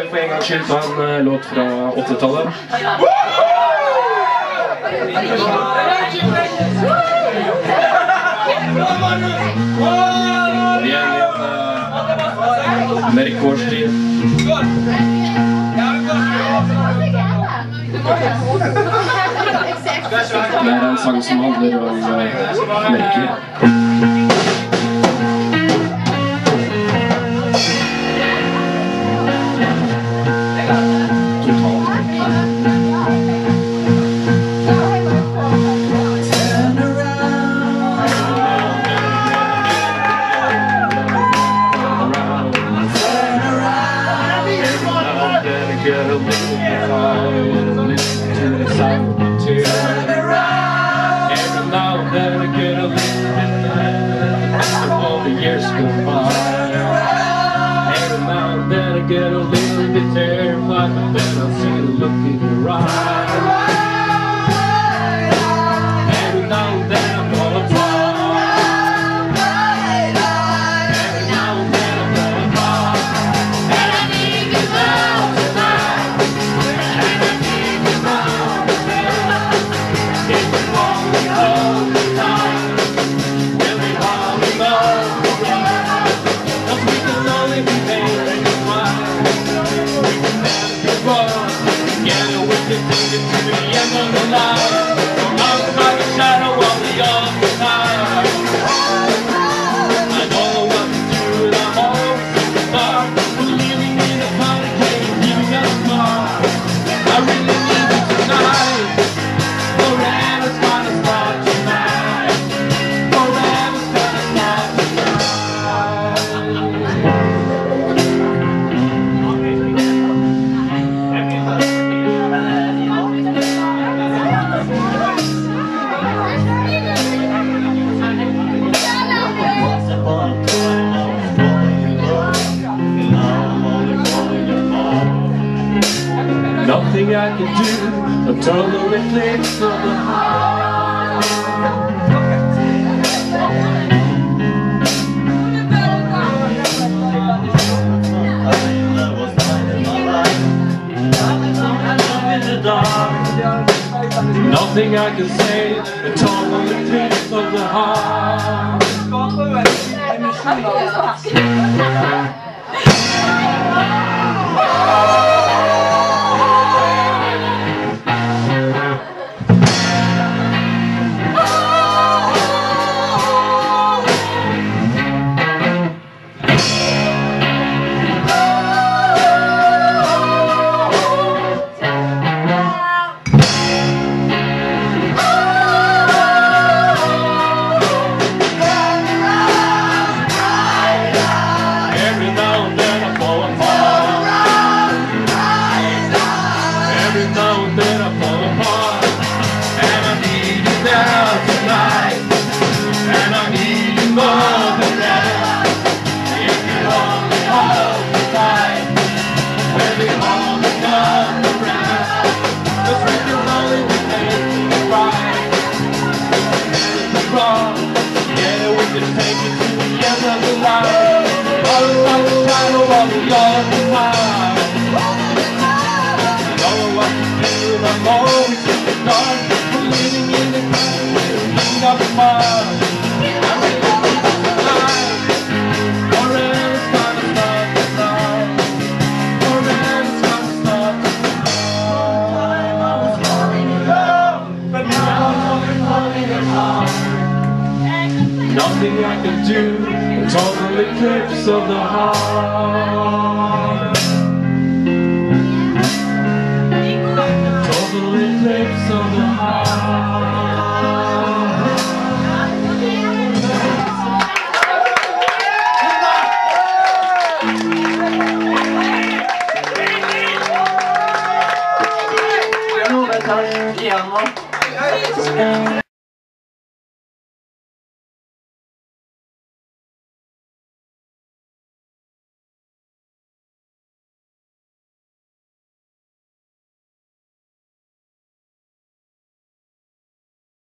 for en gangs skyld ta en låt fra 80-tallet. Vi er i en mørk årstid. Det er en sang som handler om mørket. Years go by. Every now and then I get a little bit terrified, but then I see the look in your eyes. Every now and then I fall apart. Every now and then I fall apart. And I need you now tonight. And I need you now tonight. If you want me all the time, tell me how we know. Nothing I can do, a total eclipse of the heart. Nothing I can say, a total eclipse of the heart. Nothing I can do, a total eclipse of the heart. Total eclipse of the heart. Piano.